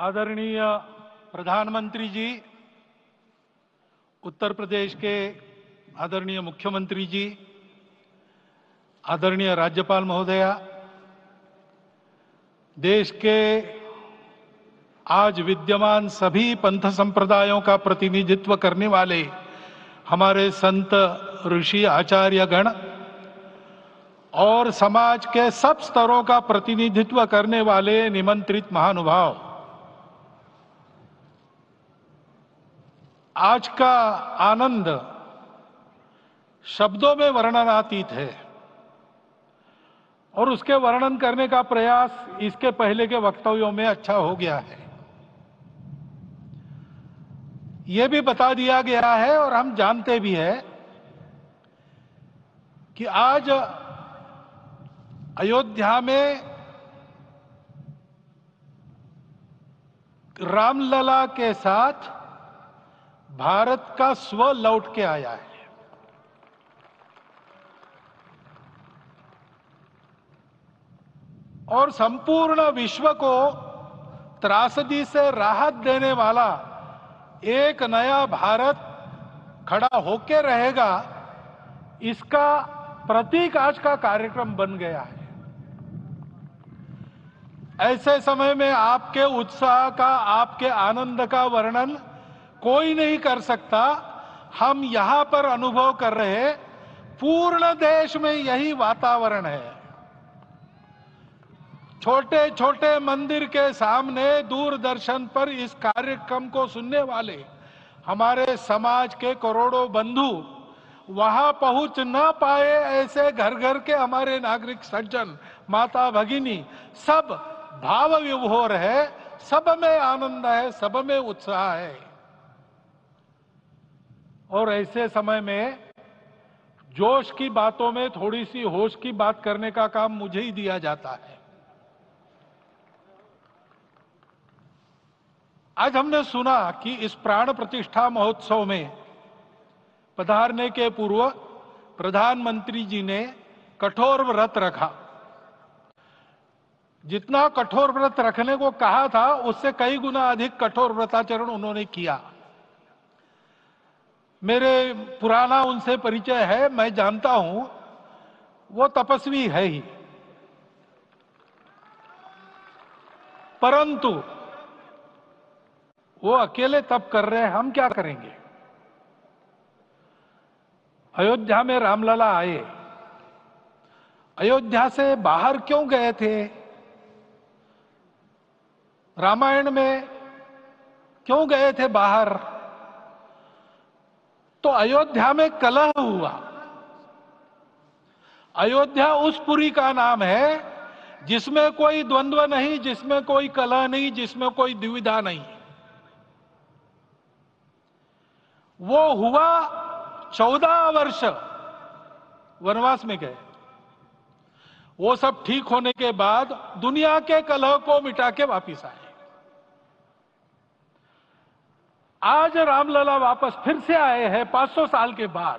आदरणीय प्रधानमंत्री जी, उत्तर प्रदेश के आदरणीय मुख्यमंत्री जी, आदरणीय राज्यपाल महोदया, देश के आज विद्यमान सभी पंथ संप्रदायों का प्रतिनिधित्व करने वाले हमारे संत, ऋषि, आचार्य गण और समाज के सब स्तरों का प्रतिनिधित्व करने वाले निमंत्रित महानुभाव, आज का आनंद शब्दों में वर्णनातीत है और उसके वर्णन करने का प्रयास इसके पहले के वक्तव्यों में अच्छा हो गया है। यह भी बता दिया गया है और हम जानते भी हैं कि आज अयोध्या में रामलला के साथ भारत का स्व लौट के आया है। और संपूर्ण विश्व को त्रासदी से राहत देने वाला एक नया भारत खड़ा होके रहेगा, इसका प्रतीक आज का कार्यक्रम बन गया है। ऐसे समय में आपके उत्साह का, आपके आनंद का वर्णन कोई नहीं कर सकता। हम यहां पर अनुभव कर रहे, पूर्ण देश में यही वातावरण है। छोटे छोटे मंदिर के सामने दूरदर्शन पर इस कार्यक्रम को सुनने वाले हमारे समाज के करोड़ों बंधु वहां पहुंच न पाए, ऐसे घर घर के हमारे नागरिक सज्जन, माता भगिनी सब भाव विभोर है, सब में आनंद है, सब में उत्साह है। और ऐसे समय में जोश की बातों में थोड़ी सी होश की बात करने का काम मुझे ही दिया जाता है। आज हमने सुना कि इस प्राण प्रतिष्ठा महोत्सव में पधारने के पूर्व प्रधानमंत्री जी ने कठोर व्रत रखा। जितना कठोर व्रत रखने को कहा था, उससे कई गुना अधिक कठोर व्रताचरण उन्होंने किया। मेरे पुराना उनसे परिचय है, मैं जानता हूं वो तपस्वी है ही, परंतु वो अकेले तप कर रहे हैं, हम क्या करेंगे। अयोध्या में रामलला आए, अयोध्या से बाहर क्यों गए थे? रामायण में क्यों गए थे बाहर? तो अयोध्या में कलह हुआ। अयोध्या उस पुरी का नाम है जिसमें कोई द्वंद्व नहीं, जिसमें कोई कलह नहीं, जिसमें कोई दुविधा नहीं। वो हुआ 14 वर्ष वनवास में गए। वो सब ठीक होने के बाद दुनिया के कलह को मिटा के वापिस आए। आज रामलला वापस फिर से आए हैं 500 साल के बाद।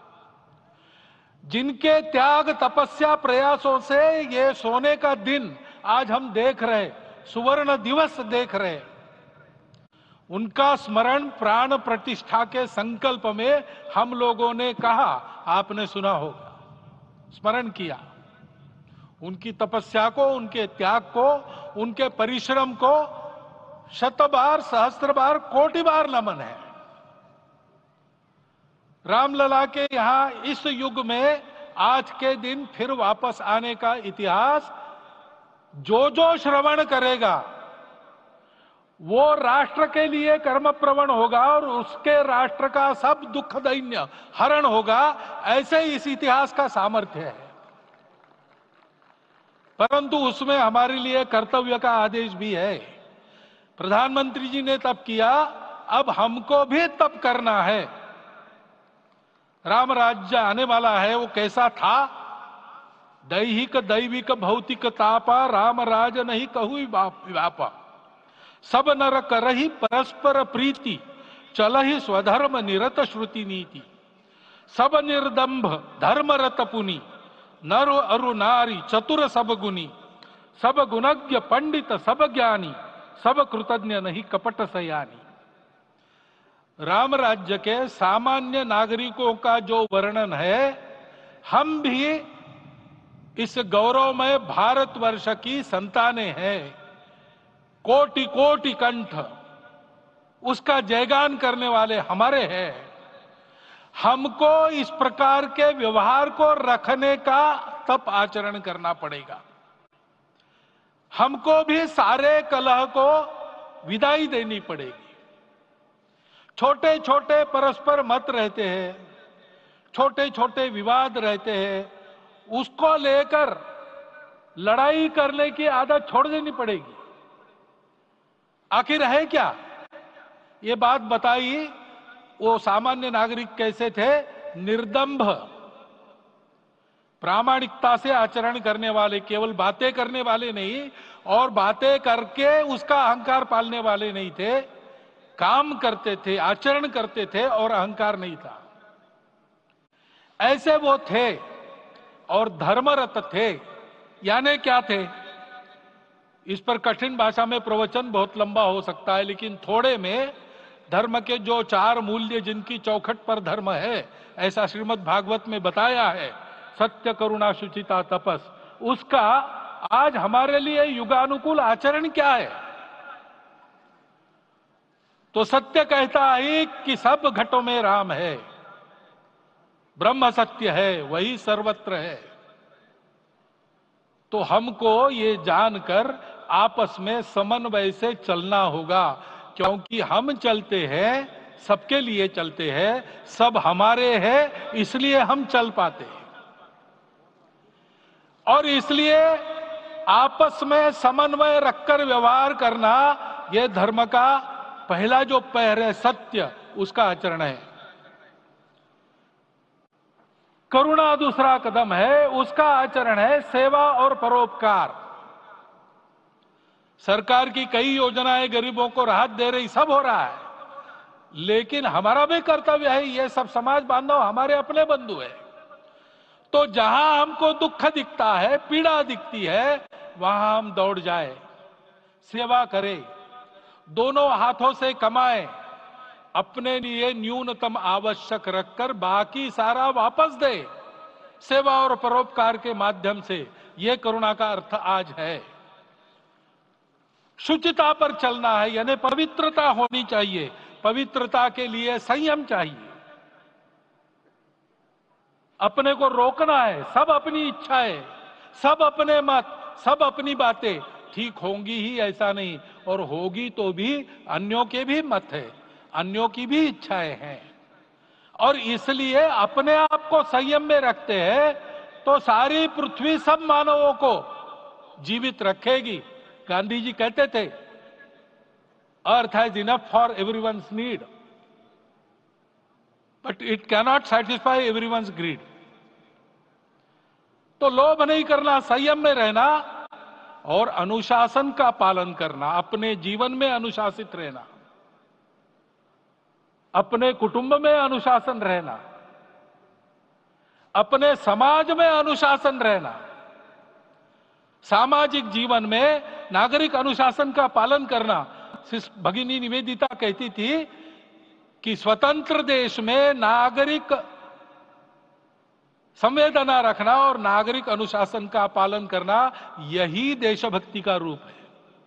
जिनके त्याग, तपस्या, प्रयासों से ये सोने का दिन आज हम देख रहे, सुवर्ण दिवस देख रहे, उनका स्मरण प्राण प्रतिष्ठा के संकल्प में हम लोगों ने कहा, आपने सुना होगा, स्मरण किया। उनकी तपस्या को, उनके त्याग को, उनके परिश्रम को शत बार, सहस्त्र बार, कोटि बार नमन है। रामलला के यहां इस युग में आज के दिन फिर वापस आने का इतिहास जो जो श्रवण करेगा वो राष्ट्र के लिए कर्म प्रवण होगा और उसके राष्ट्र का सब दुख दैन्य हरण होगा। ऐसे इस इतिहास का सामर्थ्य है। परंतु उसमें हमारे लिए कर्तव्य का आदेश भी है। प्रधानमंत्री जी ने तप किया, अब हमको भी तप करना है। राम राज्य आने वाला है, वो कैसा था? दैहिक दैविक भौतिक तापा, राम राज नहीं कहु व्यापा। सब नर करहि परस्पर प्रीति, चलहि स्वधर्म निरत श्रुति नीति। सब निर्दंभ धर्म रत पुनि, नर अरु नारी चतुर सब गुनी। सब गुणज्ञ पंडित सब ज्ञानी, सब कृतज्ञ नहीं कपट सयानी। राम राज्य के सामान्य नागरिकों का जो वर्णन है, हम भी इस गौरवमय भारतवर्ष की संतानें हैं। कोटि कोटि कंठ उसका जयगान करने वाले हमारे हैं। हमको इस प्रकार के व्यवहार को रखने का तप आचरण करना पड़ेगा। हमको भी सारे कलह को विदाई देनी पड़ेगी। छोटे छोटे परस्पर मत रहते हैं, छोटे छोटे विवाद रहते हैं, उसको लेकर लड़ाई करने की आदत छोड़ देनी पड़ेगी। आखिर है क्या? ये बात बताई वो सामान्य नागरिक कैसे थे? निर्दंभ, प्रामाणिकता से आचरण करने वाले, केवल बातें करने वाले नहीं और बातें करके उसका अहंकार पालने वाले नहीं थे। काम करते थे, आचरण करते थे और अहंकार नहीं था। ऐसे वो थे और धर्मरत थे। यानी क्या थे? इस पर कठिन भाषा में प्रवचन बहुत लंबा हो सकता है, लेकिन थोड़े में धर्म के जो 4 मूल्य जिनकी चौखट पर धर्म है, ऐसा श्रीमद् भागवत में बताया है, सत्य, करुणा, शुचिता, तपस, उसका आज हमारे लिए युगानुकूल आचरण क्या है? तो सत्य कहता है कि सब घटों में राम है, ब्रह्म सत्य है, वही सर्वत्र है। तो हमको ये जानकर आपस में समन्वय से चलना होगा, क्योंकि हम चलते हैं, सबके लिए चलते हैं, सब हमारे हैं, इसलिए हम चल पाते हैं। और इसलिए आपस में समन्वय रखकर व्यवहार करना, यह धर्म का पहला जो पैर है, सत्य, उसका आचरण है। करुणा दूसरा कदम है, उसका आचरण है सेवा और परोपकार। सरकार की कई योजनाएं गरीबों को राहत दे रही, सब हो रहा है, लेकिन हमारा भी कर्तव्य है, ये सब समाज बांधव हमारे अपने बंधु है। तो जहां हमको दुख दिखता है, पीड़ा दिखती है, वहां हम दौड़ जाए, सेवा करें, दोनों हाथों से कमाएं, अपने लिए न्यूनतम आवश्यक रखकर बाकी सारा वापस दे, सेवा और परोपकार के माध्यम से। यह करुणा का अर्थ आज है। शुचिता पर चलना है, यानी पवित्रता होनी चाहिए। पवित्रता के लिए संयम चाहिए, अपने को रोकना है। सब अपनी इच्छाएं, सब अपने मत, सब अपनी बातें ठीक होंगी ही ऐसा नहीं, और होगी तो भी अन्यों के भी मत है, अन्यों की भी इच्छाएं हैं। और इसलिए अपने आप को संयम में रखते हैं तो सारी पृथ्वी सब मानवों को जीवित रखेगी। गांधी जी कहते थे, earth has enough for everyone's need, but it cannot satisfy everyone's greed. तो लोभ नहीं करना, संयम में रहना और अनुशासन का पालन करना, अपने जीवन में अनुशासित रहना, अपने कुटुंब में अनुशासन रहना, अपने समाज में अनुशासन रहना। सामाजिक जीवन में नागरिक अनुशासन का पालन करना। भगिनी निवेदिता कहती थी कि स्वतंत्र देश में नागरिक संवेदना रखना और नागरिक अनुशासन का पालन करना, यही देशभक्ति का रूप है।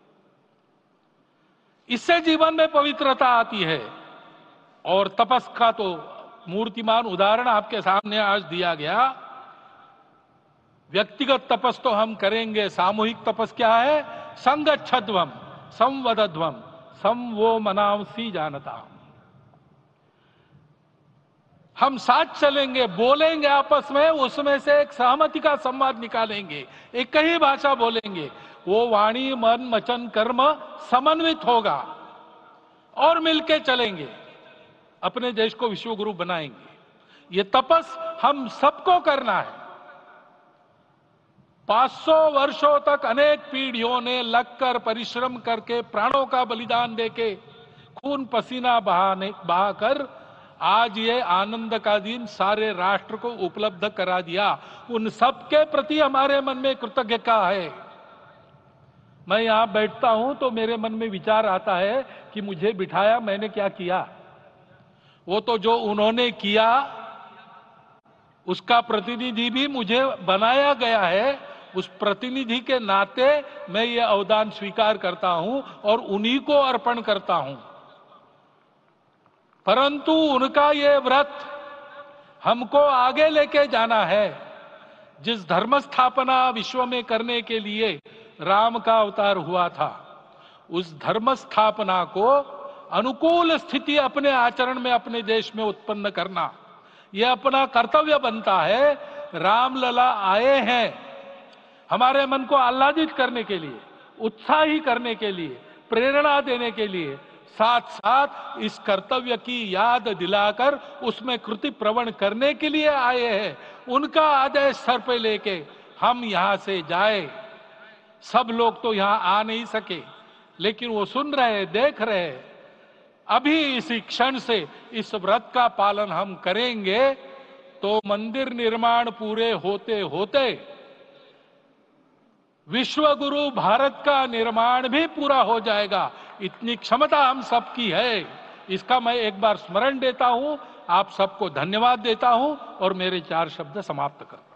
इससे जीवन में पवित्रता आती है। और तपस का तो मूर्तिमान उदाहरण आपके सामने आज दिया गया। व्यक्तिगत तपस तो हम करेंगे, सामूहिक तपस क्या है? संगच्छध्वम संवदध्वम संवो मनांसी जानता। हम साथ चलेंगे, बोलेंगे आपस में, उसमें से एक सहमति का संवाद निकालेंगे, एक ही भाषा बोलेंगे, वो वाणी मन वचन कर्म समन्वित होगा और मिलके चलेंगे, अपने देश को विश्व गुरु बनाएंगे। ये तपस हम सबको करना है। 500 वर्षों तक अनेक पीढ़ियों ने लगकर परिश्रम करके, प्राणों का बलिदान देके, खून पसीना बहाकर आज ये आनंद का दिन सारे राष्ट्र को उपलब्ध करा दिया। उन सब के प्रति हमारे मन में कृतज्ञता है। मैं यहां बैठता हूं तो मेरे मन में विचार आता है कि मुझे बिठाया, मैंने क्या किया? वो तो जो उन्होंने किया उसका प्रतिनिधि भी मुझे बनाया गया है। उस प्रतिनिधि के नाते मैं ये अवदान स्वीकार करता हूं और उन्हीं को अर्पण करता हूं। परंतु उनका ये व्रत हमको आगे लेके जाना है। जिस धर्म स्थापना विश्व में करने के लिए राम का अवतार हुआ था, उस धर्म स्थापना को अनुकूल स्थिति अपने आचरण में, अपने देश में उत्पन्न करना, यह अपना कर्तव्य बनता है। रामलला आए हैं हमारे मन को आह्लादित करने के लिए, उत्साही करने के लिए, प्रेरणा देने के लिए, साथ साथ इस कर्तव्य की याद दिलाकर उसमें कृति प्रवण करने के लिए आए हैं। उनका आदेश सर पे लेके हम यहां से जाए। सब लोग तो यहां आ नहीं सके, लेकिन वो सुन रहे, देख रहे। अभी इसी क्षण से इस व्रत का पालन हम करेंगे तो मंदिर निर्माण पूरे होते होते विश्व गुरु भारत का निर्माण भी पूरा हो जाएगा। इतनी क्षमता हम सबकी है। इसका मैं एक बार स्मरण देता हूं, आप सबको धन्यवाद देता हूं और मेरे 4 शब्द समाप्त करता हूं।